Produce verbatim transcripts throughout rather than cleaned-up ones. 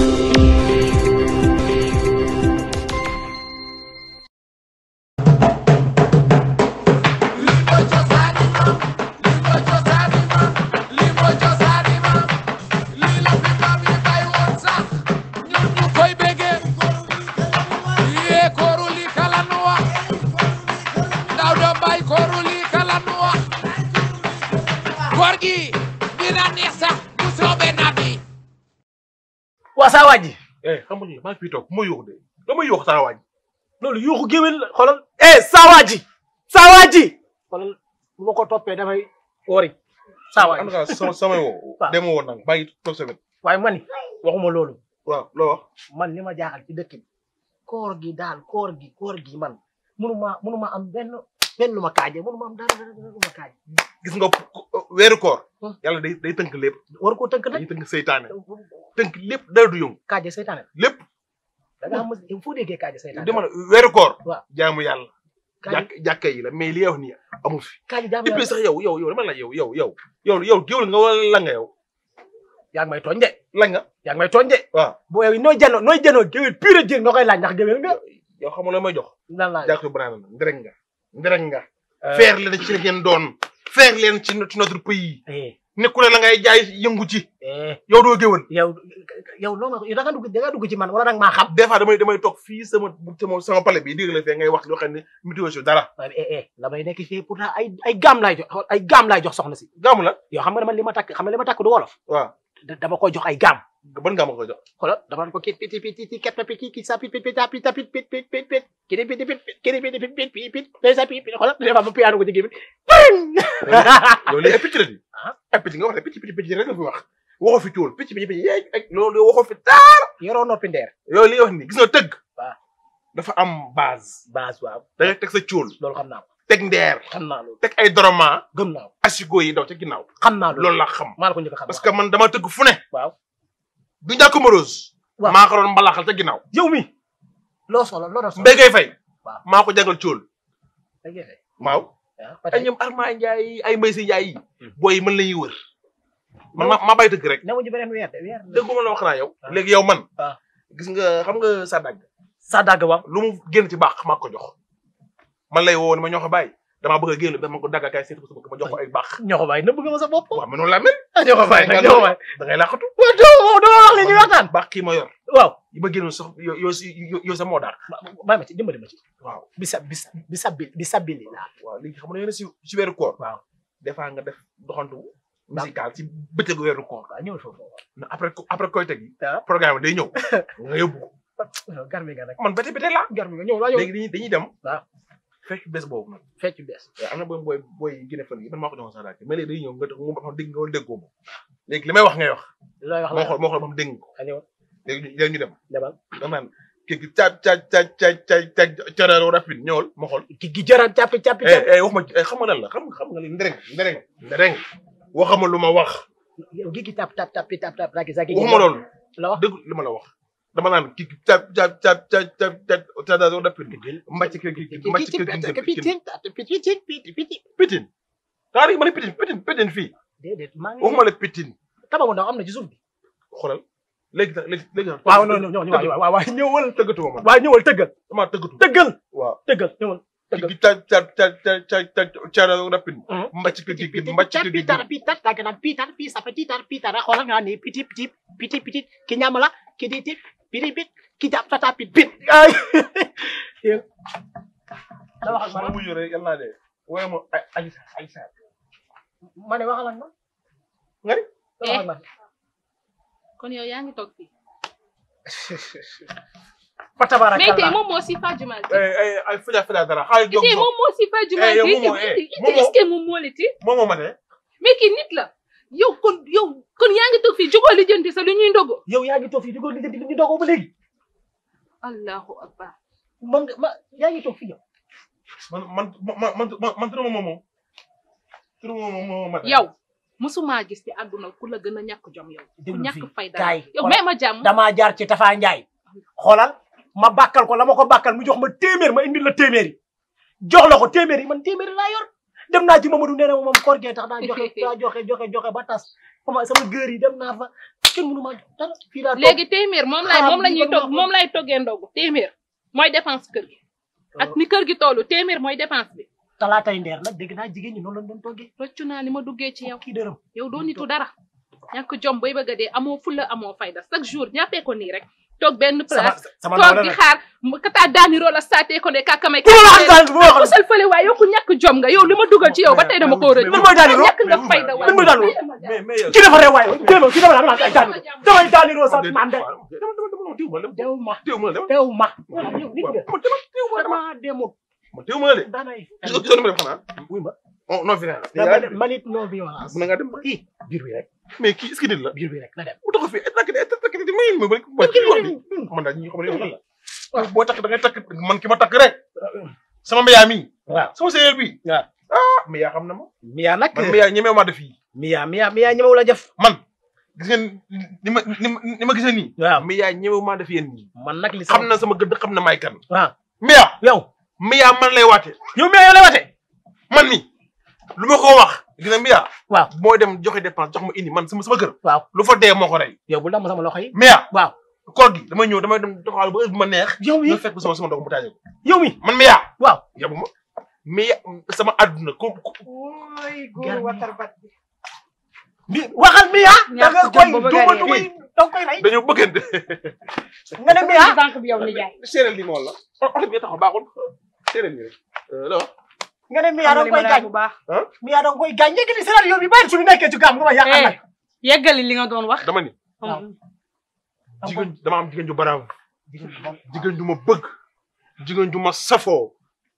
waa saa waaj ji eh xam nga maa ngi fiy toog ma yuux de dama yuux saa waaj loolu yuuxu géwél la xoolal eh saa waaj ji saa waaj ji xoolal bu ma ko toppee dafay wori saa waaj en tout cas sama samay woo dema woon nag bàyyi toog sa wet waaye man waxuma loolu waaw loo wax man li ma jaaxal ci dëkk bi koor gi daal koor gi koor gi man mënuma mënuma am benn benn lu ma kaaje mënuma am dara dara lu ma kaaje gis nga weeru koor yàlla day day tënk lépp war koo tënk nag day tënk seytaane tënk lépp dara du yëngu kaaje seytaane lépp da nga xam il faut déggee kaaje seytaane dama ne weeru koor waaw jaamu yàlla jàkk jàkka yi la mais li wax nii amu fi kaaje jaamu et puis yàlla sax yow yow yow dama la yow yow yow yow yow géwél nga wala la nga yow yaa ngi may tooñ de la nga yaa ngi may tooñ de waaw boo yow nooy janoo nooy janoo géwél pure jën nga koy laaj ndax géwél nga yow xam nga loo may jox lan laa jàkk banana ndereng nga ndereng nga faire leen ci ngeen doon faire leen ci ci notre pays nekku la ngay jaay yëngu ci yow doo géwél yow yow loo nga da nga dugg da nga dugg ci man wala nag maa xam des fois damay damay toog fii sama sama sama palais bi dégg la fee ngay wax loo xam ne météo si dara la may nekk fii pourtant ay ay gaam laay jox ay gaam laay jox soxna si gaamu la yow xam nga man li ma takk xam nga li ma takk du wolof waaw dama koy jox ay gaam ban gaam nga koy jox xoolal dama ko kit piti piti ket piti ki sa pit pit pit pit pit pit pit pit pit kidi pit pit kidi pit pit pit pit pit sa pit xoolal dafa ma piano ko ci gibi yow li ay picc la di ay picc nga wax ne picc picc picc rek nga fi wax waxoo fi tuul picc picc picc yeeg ak loolu waxoo fi taar yoroo noppi ndeer yow li nga wax ni gis nga tëgg waaw dafa am base base waaw da ngay teg sa cuul loolu xam naa ko teg ndeer xam naa loolu teg ay doroma gëm naa ko asigo yi daw ca ginnaaw xam naa loolu loolu la xam maa la ko njëkk a xam parce que man dama tëgg fu ne waaw du ñàkk morose waaw maa ko doon mbalaxal ca ginnaaw yow mi loo soxla loo doon soxla mbéy ngay fay waaw maa ko jàngal cuul mbéy ngay fay waaw ay ñoom Arma Ndiaye ay Mbaye si Ndiaye yi booy yi mën la ñuy wër man ma maa bàyyi tëgg rek newu ñu beneen weer de weer dégguma la wax naa yow léegi yow man waaw gis nga xam nga sa dagg sa dagg waaw lu mu génn ci baax maa ko jox man lay woo ne ma ñoo ko bàyyi damaa bëgg a génn ba ma ko dagga kay seetu ko ma jox ko ay baax ñoo ko bàyyi nëbb nga ma sa bopp waaw mais noonu laa mel ñoo ko bàyyi nag ñoo ko bàyyi da ngay laqatu waaw doo doo wax li ñuy waxtaan baax kii ma yor waaw yi ma génnoon sax yow yow yow sa moo daal bàyyi ma ci dimbali ma ci waaw bisa bisa bisa bi bisa bili laa waaw léegi xam nga yéen si si weeru koor waaw des fois nga def doxantu musical ci bëccëgu weeru koor waaw ñëwal foofu na après après koy teg yi ah programme day ñëw nga yóbbu ko garmi nga nag man bete bete la garmi nga ñëw laa ñëw léegi dañuy dañuy dem waaw fekk bés boobu nag fecc bees am na booy booy booy gën a fël yi man maa ko joxoon sax daal mais léegi day ñëw nga mu ba xam dégg nga wala déggoo ma léegi li may wax ngay wax looy wax moo xool moo xool ba xam dégg ko a ñëw léegi léegi ñu dem demal dama naan kii ki ca ca ca ca ca ca cararo rapide ñëwal ma xool ki gi jëraat càppi càppi eh wax ma xam nga lan la xam nga xam nga li ndereng ndereng ndereng waxama lu ma wax yow gi gi tap tap tap tap tap raki sa gi waxuma loolu la wax dégg li ma la wax dama naan kii ca ca ca ca ca ca cararo rapide mbàcc ki ki mbàcc ki pitin pitin pitin pitin taari ma ne pitin pitin pitin fii déedéet maa ngi waxuma la pitin tababu ndaw am na ci suuf bi xoolal léegi nag léegi léegi nag waaw non non waaw waaw ñëwal tëggatuma man waaw ñëwal tëggal dama tëggatu tëggal waaw tëggal ñëwal tëggal ki ca ca ca ca ca ca cararo rapide mbàcc ki ki mbàcc ki pitar pitar tàgg naan pitar pi sa pitar pitar xoolal nga ne piti piti piti piti ki ñaam la ki di ti piti pit ki jàpp tata pit pit ay da waxal ma mu yore yal naa de waaye mo ay ay ay sa ma ne waxal ma nga ni waxal ma kon yow yaa ngi toog fii. fa tabarakallah mais tey moom moo si fa jumal ji. ay ay fuja fuja dara xaalis jóg tey moom moo si fa jumal ji. moom moo est-ce que moom moo la ti. moom moo ma ne. mais kii nit la yow kon yow kon yaa ngi toog fii jógoo lijjanti sa lu ñuy ndogo. yow yaa ngi toog fii jógoo lijjanti lu ñuy ndogo ba léegi. allahu akbar. man ma yaa ngi toog fii yow. man man man man man turu ma moom moom turu ma moom moom ma. yow musuma gis ci àdduna ku la gën a ñàkk jom yow. ku ñàkk fayda kaay yow may ma jàmm. damaa jaar ci Tafa Ndiaye. xoolal ma bàkkal ko la ma ko bàkkal mu jox ma téeméer ma indil la téeméeri jox la ko téeméeri man téeméeri laa yor dem naa ci Mamadou nee na moom koor gee tax daa joxe daa joxe joxe joxe ba tas xama sama gër yi dem naa fa kenn mënu ma dara fii laa léegi téeméer moom lay moom la ñuy togg moom lay toggee ndogu téeméer mooy dépense kër gi ak ni kër gi tollu téeméer mooy dépense bi talaatay ndeer nag dégg naa jigéen ñi noonu lañ doon toggee rëccu naa ni ma duggee ci yow kii dërëm yow doo nitu dara ñàkk jom bay bëgg a dee amoo fulla amoo fayda chaque jour ñàppee ko nii rek toog benn place toog di xaar kata daaniroo la saatee ko ne kakamay kusal fële waaye yow ku ñàkk jom nga yow li ma dugal ci yow ba tey dama ko rëcc ñàkk nga fayda waaye mooy daaniroo ki dafa rew waaye déma ki dafa la ay daaniroo damay daaniroo sax man de dew ma dew ma dew ma dama demut ma teew ma de danay gisoo ma def xanaa wuy ma non violence manit non violence mën nga dem i biir bi rek mais kii est-ce que nit la biir bi rek na dem bu tax fi takk de takk de may ma ba kii wax bi man daal ñi xam ne yow la boo takk da ngay takk man ki ma takk rek sama mbiyaa mi waaw sama séeréer bi waaw ah mbiyaa xam na ma miyaa nag man mbiyaa ñemew ma def yi miyaa miyaa miyaa ñemewu la jëf man gis ngeen ni ma ni ma gisee nii waaw mbiyaa ñemew ma def yéen nii man nag li xam na sama gëdd xam na may kan waaw mbiyaa yow mbiyaa man lay waate yow miyaa yow lay waate man mi lu ma ko wax gis nga mbiyaa waaw mooy dem joxe dépense jox ma indi man sama sama kër waaw lu fa dee moo ko rey yow bu dama sama loxo yi mbiyaa waaw koor gi damay ñëw damay dem doxal ba heure bu ma neex yow mi ñu fekk sama sama doom mu taaje ko yow mi man mbiyaa waaw yabu ma mbiyaa sama àdduna ko Oy góor watar bat bi. mi waxal miyaa da nga ñàkk koy jom ba duma bëgg a duma dee. da nga koy rey dañoo bëggante nga ne miyaa banque bi yow ni jaay. séeréer li moom la oto bi taxaw baaxul séeréer li rek la wax nga ne miyaa da nga koy gaañ bu baax. miyaa da nga koy gaañ léegi ni scénario bi bàyyi suñu nekkee ci gàmm nga ma yàqal nag yeggali li nga doon wax. dama ni waaw jigéen dama am jigéen ju baraaw jigéen ju ma bëgg jigéen ju ma safoo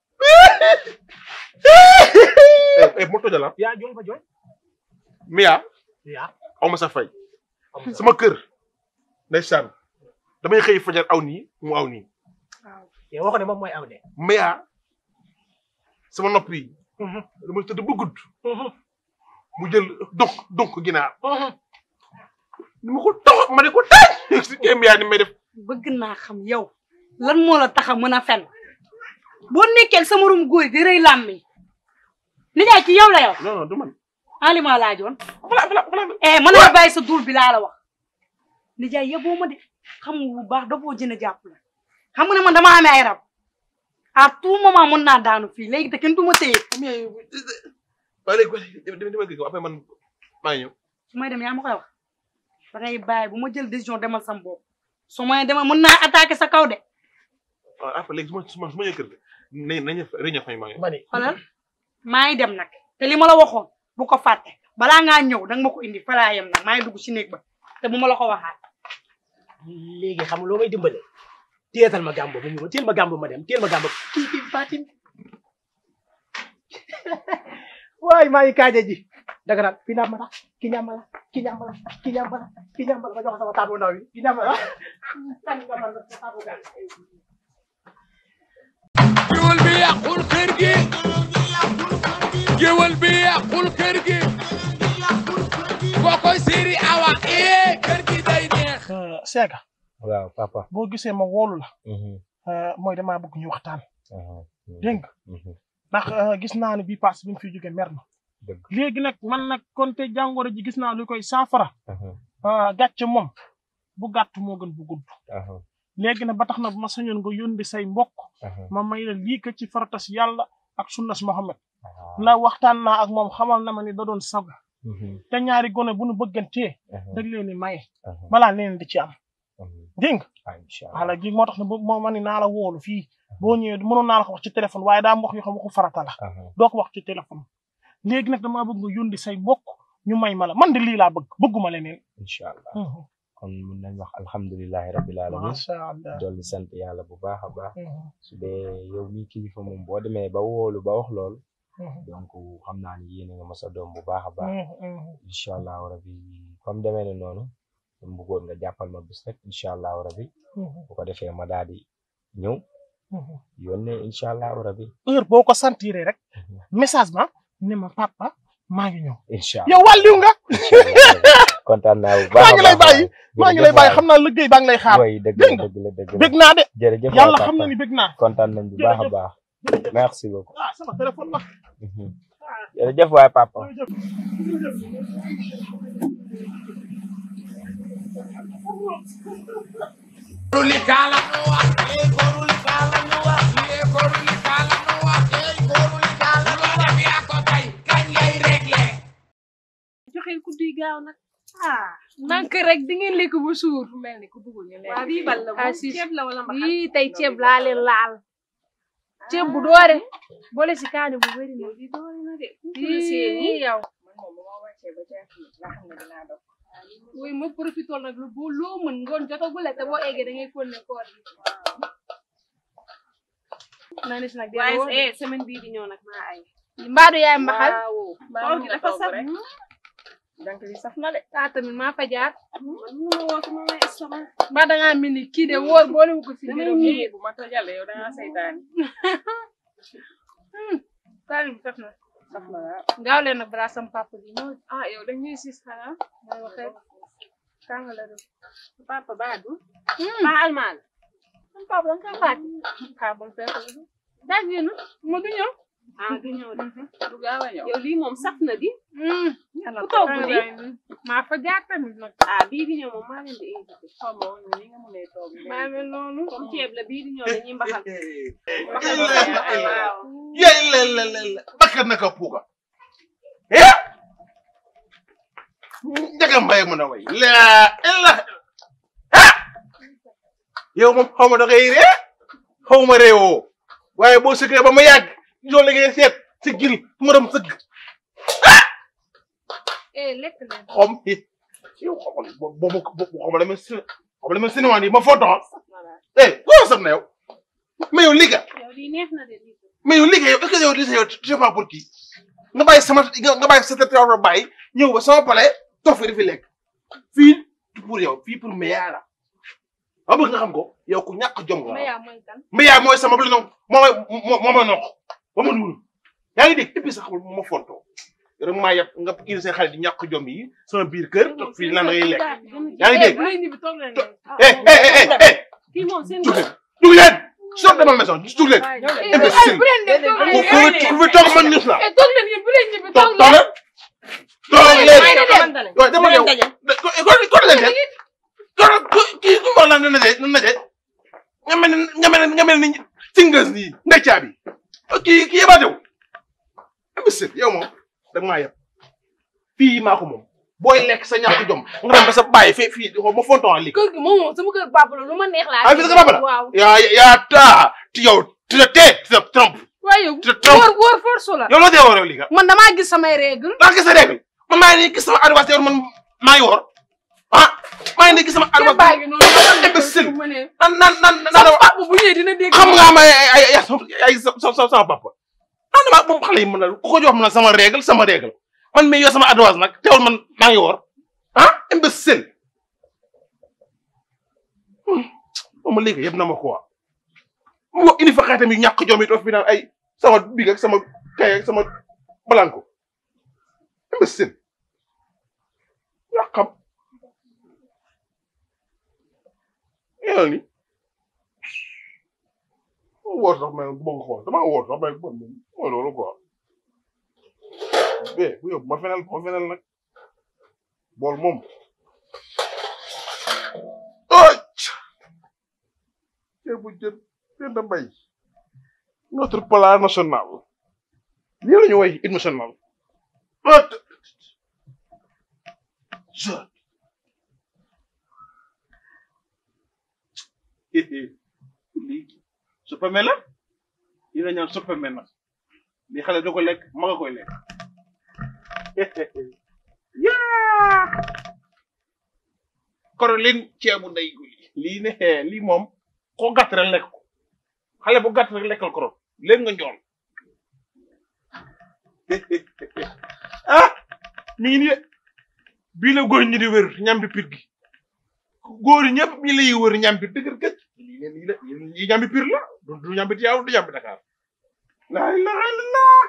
eh mo tojala yaa jooy fa jooy miyaa yaa aw ma sa fay sama kër ndeysaan damay xëy fajar aw nii mu aw nii yow waxo ne moom mooy aw de miyaa sama nopp yi damay tëdd ba gudd mu jël donc donc ginaar ni ma ko tax ma ne ko taaj si kee miyaa ni may def bëgg naa xam yow lan moo la tax a mën a fen boo nekkee sama rum góor di rëy làmmi ni jaay ci yow la yow. non non du man aliment laajoon. voilà voilà voilà eh mën naa bàyyi sa duul bi laa la wax ni jaay yeboo ma de xam nga bu baax dafoo jën a jàpp la xam nga ne man dama amee ay rab à tout moment mën naa daanu fii léegi te kenn du ma téye. mais waa léegi dama dama gëg après man maa ngi ñëw su may dem yaa ma koy wax da ngay bàyyi bu ma jël décision demal sam bopp su may demal mën naa attaquer sa kaw de. waaw après léegi su ma su ma su ma ñëw kër ga nañ nañ réunion fay maa ngi ma ne xoolal maa ngi dem nag te li ma la waxoon bu ko fàtte balaa ngaa ñëw danga ma ko indi fa laa yem nag maa ngi dugg ci néeg ba te bu ma la ko waxaat. léegi xam loo may dimbale téyetal ma gàmbo bu mu téyel ma gàmbo ma dem téyel ma gàmbo kii kii Fatim waay maa ngi kaaje ji daga naan fi ñaam la ki ñaam la ki ñaam la ki ñaam la ki ñaam la ma jox sama taatu ndaw yi ki ñaam la géwël bi yàqul kër gi géwël bi yàqul kër gi kokoy Siri Awa eh kër gi day neex. Sega waaw papa. boo gisee ma woolu la mooy damaa bëgg ñu waxtaan dégg nga ndax gis naa ne bii pass bi mu fi jóge mer na léegi nag man nag konte jàngoro ji gis naa lu koy saafara gàcce moom bu gàtt moo gën bu gudd léegi nag ba tax na bu ma sañoon nga yónni say mbokk ma may la lii ko ci faratas yàlla ak sunnas Muhammad la waxtaan naa ak moom xamal na ma ni da doon sago te ñaari gone bu nu bëggantee dag leen ni maye balaa leen di ci am dégg nga wala gi moo tax ne moo ma ni naa la woolu fii boo ñëwee mënoon naa la ko wax ci téléphone waaye daa am wax yoo xam waxu farata la doo ko wax ci téléphone léegi nag damaa bëgg nga yónni say mbokk ñu may ma la man de lii laa bëgg bëgguma leneen incha allah kon mun nañ wax alhamdulilahi rabbil alamin macha allah dolli sant yàlla bu baax a baax su dee yow mi kilifa moom boo demee ba woolu ba wax loolu donc xam naa ni yéene nga ma sa doom bu baax a baax incha allahu rabi comme demee ne noonu mu bëggoon nga jàppal ma bis rek incha allahu rabi bu ko defee ma daal di ñëw yónnee incha allahu rabi heure boo ko sentiree rek message ma ne ma papa maa ngi ñëw incha allah yow wàlliw nga kontaan naa bu baax maa ngi lay bàyyi maa ngi lay bàyyi xam naa liggéey baa ngi lay xaar way dëgg la dëgg la dëgg la bég naa de jërëjëf yàlla xam na ni bég naa kontaan nañ bu baax a baax merci beaucoup ah sama téléphone la jërëjëf waay papa. Koruli kala no wax eh koruli kala no wax eh koruli kala no wax eh koruli kala no wax ya ko tay kañ lay réglé joxe ku duy gaaw nag ah nank rek di ngeen lekk bu suur mel ni ku bëggul ñu lekk. waa bii bal la moom ceeb la wala mbaxal yii tey ceeb laa leen laal ceeb bu doore boole si kaani bu bëri na di doore na de yii yow man moom ba ma wàccee ba ca fii nga xam ne dinaa dox oui ma profité nag lu bu loo mën ngoon jotagul te boo eggee da ngay fóon ne koor yi naa ne si nag waaye semaine bii di ñëw nag maa ay mbaadu yaay mbaxal waaw gi dafa saf donc li saf na de ah tamit maa fa jaar man mu ma woo sama may estomac mbaa da ngaa mel ni kii de wóor boole wu ko si damay ñëwee bu ma tojale yow da ngaa saytaani kaani bi saf na saf na waaw gaaw leen nag balaa sama papa bi ñëw ah yow da ñuy sis xanaa may waxee kànga la def papa baadu ba almaan sama papa da nga koy fàtte xaar ba mu fekk la daa génn ma du ñëw ah du ñëw de du gaaw a ñëw yow lii moom saf na di ku toog di maa fa jaar tamit nag ah bii di ñëw moom maa leen di invité xaw ma woon ni nga mënee toog maa mel noonu comme ceeb la bii di ñëw dañuy mbaxal ya la la la la bakkat naka puuga eh jaga mbay mu na way la illa ah yow moom xaw ma da ngay ree xaw ma réewoo waaye boo sëggee ba ma yàgg loolu la ngay seet si gil ma dem sëgg eh lekk leen xom yi yow xamal bo bo xamal dama si xamal dama sinuwaan yi ma foto eh koo sax na yow mais yow liga yow lii neex na de lii mais yow liggéey yow est-ce que yow li yow tu sais pas pour qui nga bàyyi sama nga bàyyi sa territoire bàyyi ñëw ba sama palais toog fi di fi lekk fii pour yow fii pour Mbeya la ma bëgg nga xam ko yow ku ñàkk jom nga Mbeya mooy kan Mbeya mooy sama bële noonu moo ma moo ma noq ba ma duul yaa ngi dégg et puis sax xamul ma fontoo rek maa yab nga indi seen xale di ñàkk jom yi sama biir kër toog fii naan ngay lekk yaa ngi dégg bu lay ñibbi toog leen eh eh eh eh kii moom seen dugg leen dugg leen sort de ma maison dugg leen imbécile bu leen dem toog ku fi ku fi toog man ñus la eh toog leen yéen bu leen ñibbi toog toog toog leen leen toog leen waaw dama yow ko ko leen de ko kii ku mo la na de na de nga mel nga mel nga mel ni singas ni ndecaa bi kii kii yeba dew imbécile yow moom dag maa yeb fii maa ko moom booy lekk sa ñàkk jom nga dem ba sa bàyyi fii fii xaw ma fonton li kër gi moom moom sama kër papa la lu ma neex laa ah fii sa papa la waaw yaa yaa taa ti yow tu te tee tu te trompes waaye yow tu te trompes wóor wóor force la yow loo dee woor yow lii man damaa gis samay règle daa gis sa règle man maa ngi nii gis sama anniversaire man maa ngi woor ah maa ngi nii gis sama anniversaire imbécile nan nan nan nan sama papa bu ñëwee dina dégg xam nga ma ay ay ay sama papa ah dama moom xale yi mën na ku ko jox mën na sama règle sama règle man mii yor sama advance nag teewul man maa ngi woor ah imbécile moom ma léegi yëpp na ma quoi mu indi fa xeetam yu ñàkk jom yi toog fi naan ay sama big ak sama kay ak sama balanko imbécile yaa xam yow ni woor sax mais bu ma xool dama woor sax mais mooy loolu quoi bé bu yóbbu ma fenel ma fenel nag bool moom oj ceebu jën jën da mbay notre plat national lii la ñu woy hymne national ot lii suppame la yi la ñaan suppame nag li xale da ko lekk ma nga koy lekk yaa Caroline ceebu ndey guy lii ne lii moom ko gàtt rek lekk ko xale bu gàtt rek lekkal koro léegi nga njool ah mi ngi nii bii la góor ñi di wër ñambi pir gi góor yi ñëpp ñi lay wër ñambi dëgër gëj lii ne lii la lii ñambi pir la du du ñambi Tivaouane du ñambi Dakar laa ilaha illallah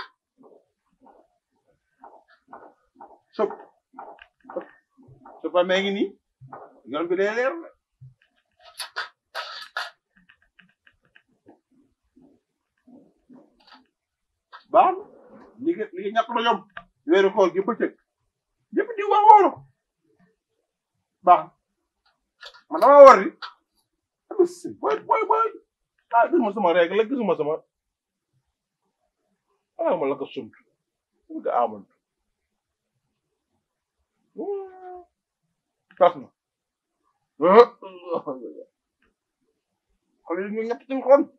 so so pa mee ngi nii yoon bi day leer na baax li nga li nga ñàkk na yom weeru koor gi bëccëg yëpp di war wóoru baax man dama war di boy boy boy ah gisuma sama règle la gisuma sama ah ma la ko sump nga amoon tas na xale yi ñu ñett seen xon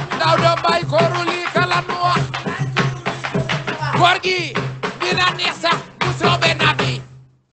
koor gi dina neex sax